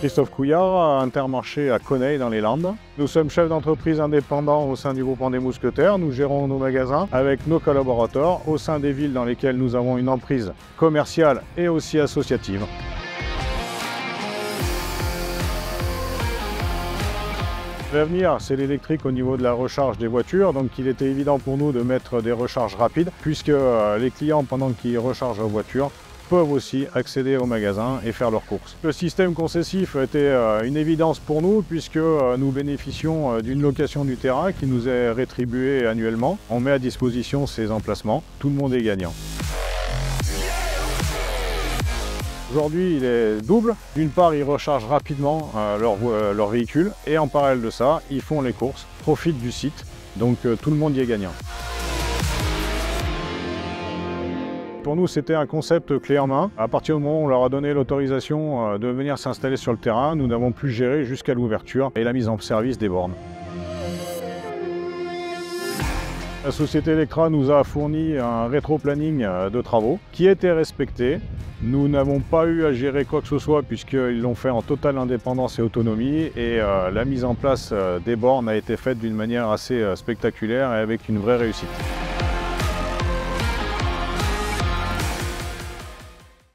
Christophe Couillard, Intermarché à Conney dans les Landes. Nous sommes chefs d'entreprise indépendants au sein du groupement des Mousquetaires. Nous gérons nos magasins avec nos collaborateurs au sein des villes dans lesquelles nous avons une emprise commerciale et aussi associative. L'avenir, c'est l'électrique au niveau de la recharge des voitures, donc il était évident pour nous de mettre des recharges rapides, puisque les clients, pendant qu'ils rechargent leur voiture, peuvent aussi accéder au magasin et faire leurs courses. Le système concessif était une évidence pour nous, puisque nous bénéficions d'une location du terrain qui nous est rétribuée annuellement. On met à disposition ces emplacements, tout le monde est gagnant. Aujourd'hui, il est double. D'une part, ils rechargent rapidement leur véhicule et en parallèle de ça, ils font les courses, profitent du site. Donc tout le monde y est gagnant. Pour nous, c'était un concept clé en main. À partir du moment où on leur a donné l'autorisation de venir s'installer sur le terrain, nous n'avons plus géré jusqu'à l'ouverture et la mise en service des bornes. La société Electra nous a fourni un rétro-planning de travaux qui était respecté. Nous n'avons pas eu à gérer quoi que ce soit puisqu'ils l'ont fait en totale indépendance et autonomie et la mise en place des bornes a été faite d'une manière assez spectaculaire et avec une vraie réussite.